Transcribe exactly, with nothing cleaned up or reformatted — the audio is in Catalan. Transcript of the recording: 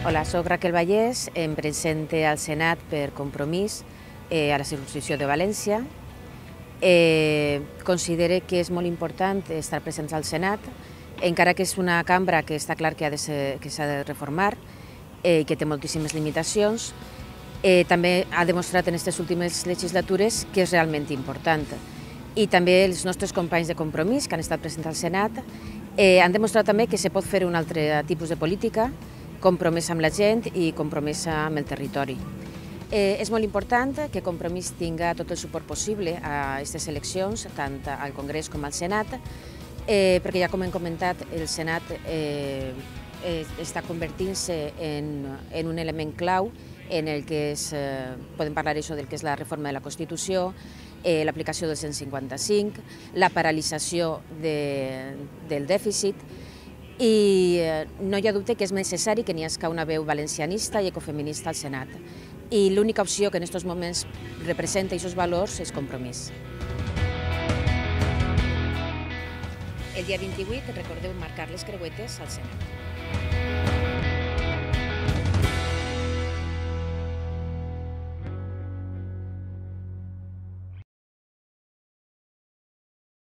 Hola, soc Raquel Vallès, em presente al Senat per Compromís eh, a la circumscripció de València. Eh, considere que és molt important estar presents al Senat, encara que és una cambra que està clar que s'ha de reformar i eh, que té moltíssimes limitacions. Eh, també ha demostrat en aquestes últimes legislatures que és realment important. I també els nostres companys de Compromís que han estat presents al Senat eh, han demostrat també que se pot fer un altre tipus de política compromesa amb la gent i compromesa amb el territori. Eh, és molt important que Compromís tinga tot el suport possible a aquestes eleccions, tant al Congrés com al Senat, eh, perquè ja com hem comentat, el Senat eh, eh, està convertint-se en, en un element clau en el que és, eh, podem parlar això del que és la reforma de la Constitució, eh, l'aplicació del cent cinquanta-cinc, la paralització de, del dèficit, i no hi ha dubte que és necessari que n'hi hagi una veu valencianista i ecofeminista al Senat. I l'única opció que en aquests moments representa aquests valors és Compromís. El dia vint-i-vuit, recordeu marcar les creuetes al Senat.